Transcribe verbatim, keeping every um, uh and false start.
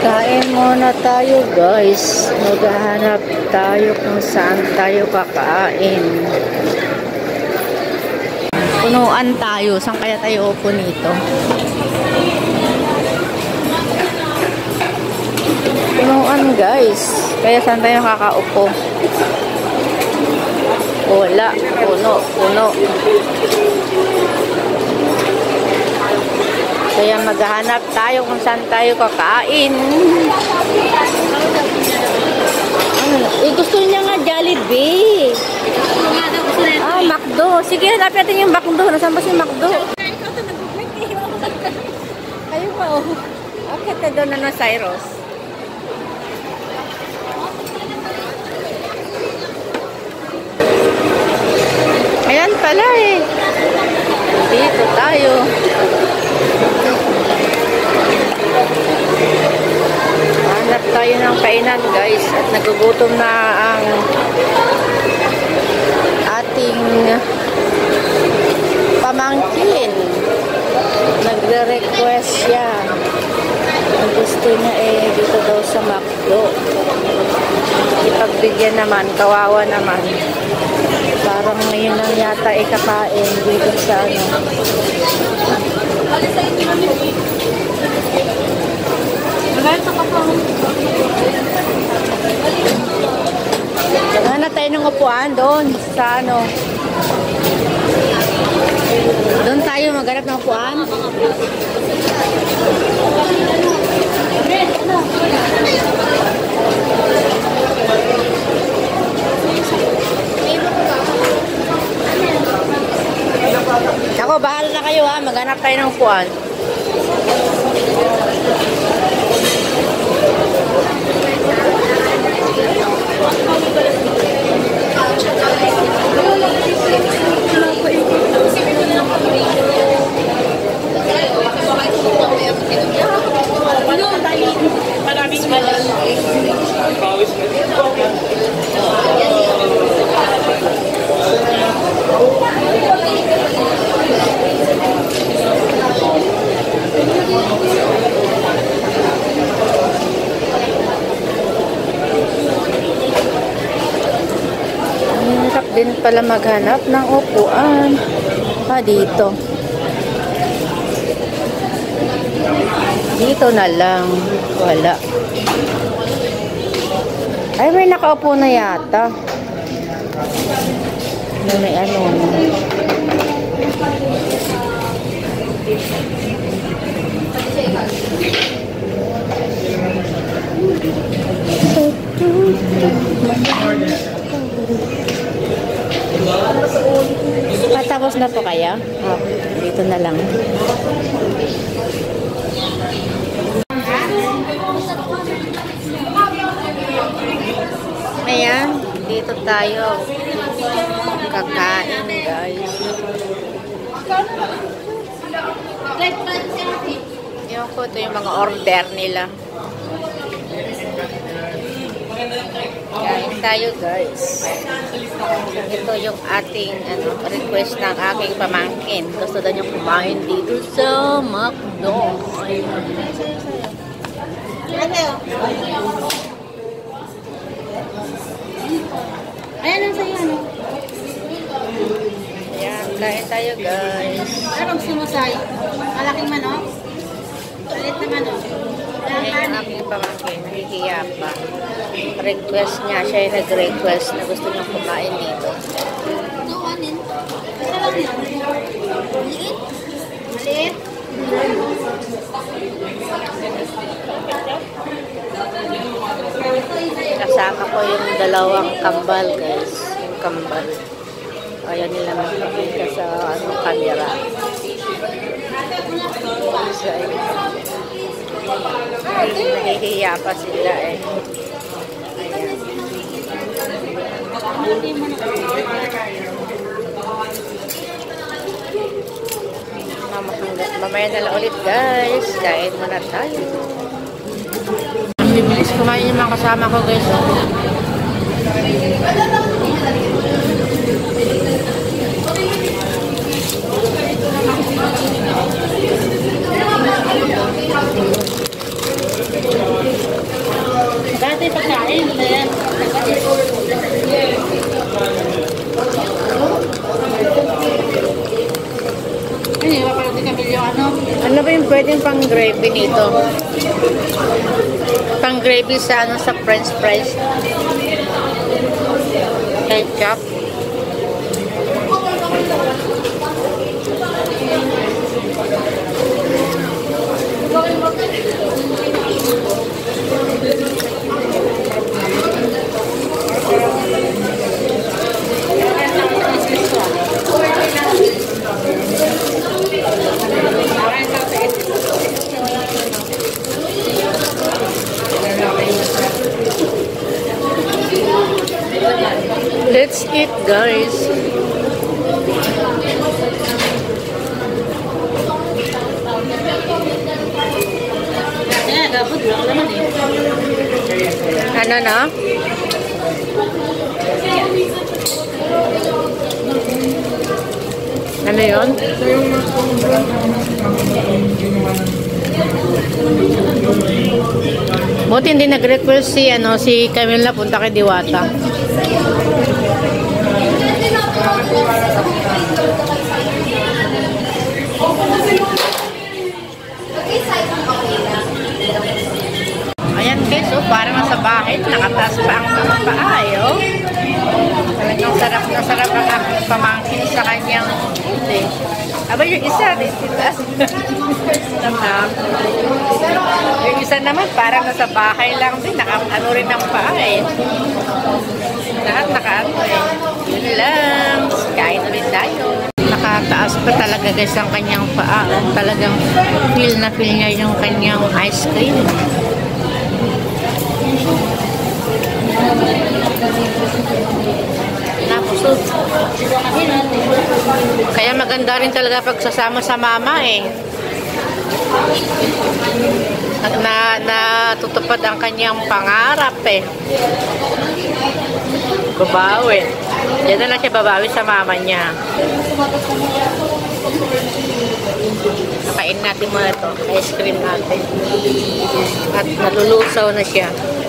Kain muna tayo guys. Maghahanap tayo kung saan tayo kakain. Punuan tayo. Saan kaya tayo upo nito? Punuan guys. Kaya saan tayo kakaupo? Wala. Puno. Puno. Kaya maghahanap tayo kung saan tayo kakain. Ano? Eh, gusto niya nga Jollibee. Ah, McDo. Sige, hanapin natin yung McDo. Nasaan ba si McDo? Kayo pa, oh. Okay, ka doon na na Cyrus. Ayan pala eh. Dito tayo. Hanap tayo ng kainan guys. At nagugutom na ang ating pamangkin. Nagre-request siya. Ang gusto niya eh dito daw sa McDo. Ipagbigyan naman, kawawa naman. Parang ngayon lang yata ikakain dito sa ano. Wala na tayo ng upuan doon sa ano. Doon tayo maghanap ng upuan. Ako, bahala na kayo ha. Maghanap tayo ng upuan. Din pala maghanap ng upuan. Ah, dito. Dito na lang. Wala. Ay, may nakaupo na yata. May ano. Patapos na po kaya? Oh, dito na lang. Ayan, dito tayo kakain guys. Yung ko, ito yung mga order nila. Kain tayo guys. Ito yung ating ano, request ng aking pamangkin. Gusto daw niyang kumain dito sa McDo. Ayan ang sayo ano? Ayan, kain tayo guys. Anong sumusay? Malaking manok? Palit na manok? Ayan yung aking pamangkin. Nahihiya pa. Request niya. Siya yung nag-request na gusto niyang kumain dito. Nuwanin? Isa lang yun? Maliit? Maliit? Kasama ko yung dalawang kambal guys. Yung kambal. Ayaw nila magpapita sa ano, camera. So, nahihiya pa sila eh. Mamaya na lang ulit guys. Kain muna tayo. Ang bibilis kumain yung mga kasama ko guys. pwedeng pang gravy nito. Pang gravy sa ano sa french fries. Ketchup. Let's eat, guys. Kaya, gabot lang naman eh. Ano na? Ano yun? Buti hindi nag-request si, ano, si Camila punta kay Diwata. Ayan guys, oh, parang nasa bahay. Nakataas pa ang mga paa, eh, oh. Talagang sarap na sarap ang aking pamangkin sa kanyang food, eh. Aba, yung isa, disitas. Yung isa naman, parang nasa bahay lang din. Naka-ano rin ang paa, eh. Lahat naka-ano, eh. Yun lang. Kain ulit tayo. Nakataas pa talaga guys ang kanyang paa. Oh. Talagang feel na feel niya yung kanyang ice cream. Napusog. Kaya maganda rin talaga pagsasama sa mama eh. Na, natutupad ang kanyang pangarap eh. Babawi. Diyan na lang siya babawi sa mama niya. Nakain natin muna ito. Ice cream natin. At nalulusaw na siya.